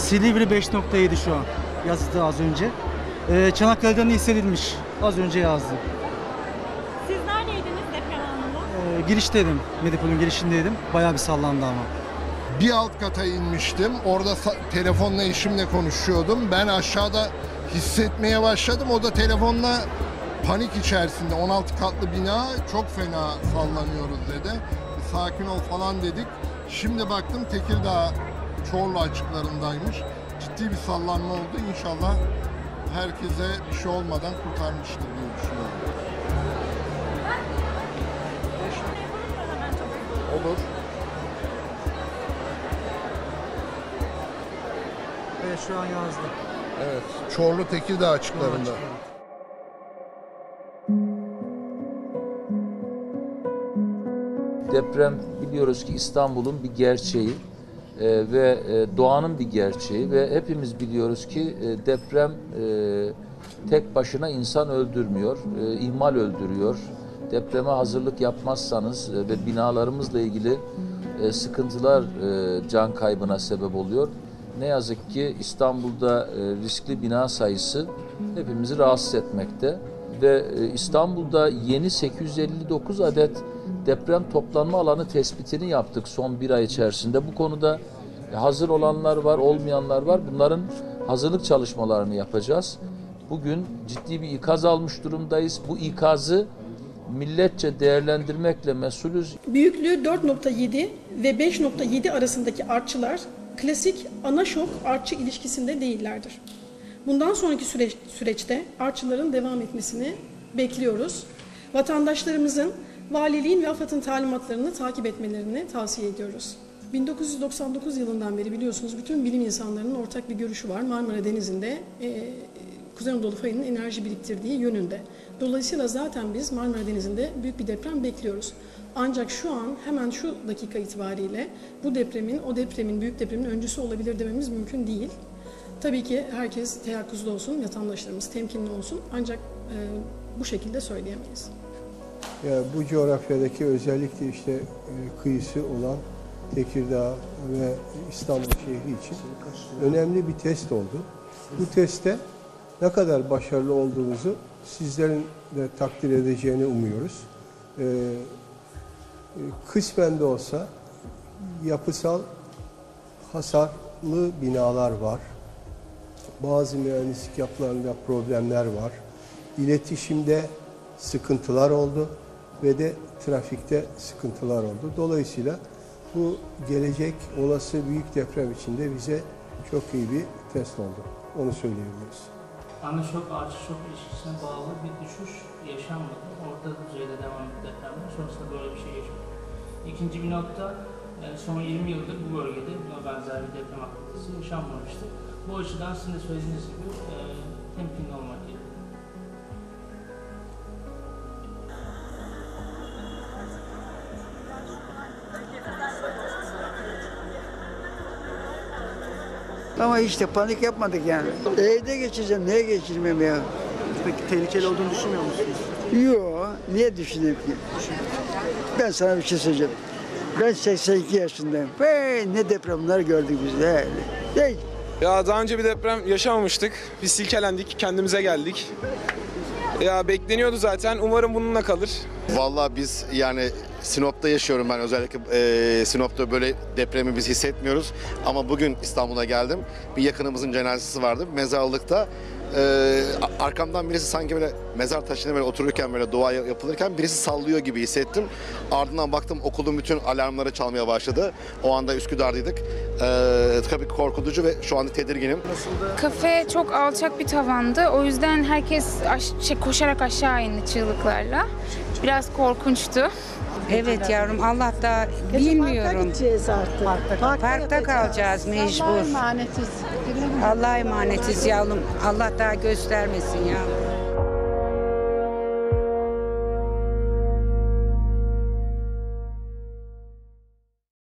Silivri 5.7 şu an. Yazdı az önce. Çanakkale'den hissedilmiş. Az önce yazdı. Siz neredeydiniz deprem anında? Girişteydim. Medipol'ün girişindeydim. Bayağı bir sallandı ama. Bir alt kata inmiştim. Orada telefonla eşimle konuşuyordum. Ben aşağıda hissetmeye başladım. O da telefonla panik içerisinde. 16 katlı bina çok fena sallanıyoruz dedi. Sakin ol falan dedik. Şimdi baktım Tekirdağ Çorlu açıklarındaymış. Ciddi bir sallanma oldu. İnşallah herkese bir şey olmadan kurtarmıştır diye düşünüyorum. Olur. Evet, şu an yazdı. Evet. Çorlu Tekirdağ açıklarında. Deprem biliyoruz ki İstanbul'un bir gerçeği ve doğanın bir gerçeği ve hepimiz biliyoruz ki deprem tek başına insan öldürmüyor, ihmal öldürüyor. Depreme hazırlık yapmazsanız ve binalarımızla ilgili sıkıntılar can kaybına sebep oluyor. Ne yazık ki İstanbul'da riskli bina sayısı hepimizi rahatsız etmekte ve İstanbul'da yeni 859 adet deprem toplanma alanı tespitini yaptık son bir ay içerisinde. Bu konuda hazır olanlar var, olmayanlar var. Bunların hazırlık çalışmalarını yapacağız. Bugün ciddi bir ikaz almış durumdayız. Bu ikazı milletçe değerlendirmekle mesulüz. Büyüklüğü 4.7 ve 5.7 arasındaki artçılar klasik ana şok artçı ilişkisinde değillerdir. Bundan sonraki süreçte artçıların devam etmesini bekliyoruz. Vatandaşlarımızın valiliğin ve AFAD'ın talimatlarını takip etmelerini tavsiye ediyoruz. 1999 yılından beri biliyorsunuz bütün bilim insanlarının ortak bir görüşü var. Marmara Denizi'nde Kuzey Anadolu fayının enerji biriktirdiği yönünde. Dolayısıyla zaten biz Marmara Denizi'nde büyük bir deprem bekliyoruz. Ancak şu an hemen şu dakika itibariyle bu depremin, o depremin, büyük depremin öncüsü olabilir dememiz mümkün değil. Tabii ki herkes teyakkuzda olsun, vatandaşlarımız temkinli olsun. Ancak bu şekilde söyleyemeyiz. Ya bu coğrafyadaki özellikle işte kıyısı olan Tekirdağ ve İstanbul şehri için önemli bir test oldu. Bu testte ne kadar başarılı olduğumuzu sizlerin de takdir edeceğini umuyoruz. Kısmen de olsa yapısal hasarlı binalar var. Bazı mühendislik yapılarında problemler var. İletişimde sıkıntılar oldu ve de trafikte sıkıntılar oldu. Dolayısıyla bu gelecek olası büyük deprem içinde bize çok iyi bir test oldu. Onu söyleyebiliriz. Ana şok, artçı şok ilişkisine bağlı bir düşüş yaşanmadı. Orta düzeyde devam etti depremler. Sonrasında böyle bir şey yaşadık. İkinci bir nokta, son 20 yıldır bu bölgede benzer bir deprem aktivitesi yaşanmamıştı. Bu açıdan sizin de söylediğiniz gibi temkinli olmak gerekiyor. Ama işte panik yapmadık yani. Evde geçireceğim, neye geçirmem ya? Peki tehlikeli olduğunu düşünmüyor musunuz? Yok, niye düşüneyim ki? Ben sana bir şey söyleyeceğim. Ben 82 yaşındayım. Ne depremler gördük biz de. Ya daha önce bir deprem yaşamamıştık. Biz silkelendik, kendimize geldik. Ya bekleniyordu zaten. Umarım bununla kalır. Vallahi biz yani Sinop'ta yaşıyorum ben, özellikle Sinop'ta böyle depremi biz hissetmiyoruz. Ama bugün İstanbul'a geldim. Bir yakınımızın cenazesi vardı mezarlıkta. Arkamdan birisi sanki böyle mezar taşına böyle otururken, böyle dua yapılırken birisi sallıyor gibi hissettim. Ardından baktım okulun bütün alarmları çalmaya başladı. O anda Üsküdar'daydık. Tabii korkutucu ve şu anda tedirginim. Kafe çok alçak bir tavandı. O yüzden herkes koşarak aşağı indi çığlıklarla. Biraz korkunçtu. Evet yavrum, Allah da bilmiyorum. Parkta gideceğiz artık. Parkta kalacağız mecbur. Allah'a emanetiz. Allah'a emanetiz yavrum. Allah daha göstermesin ya.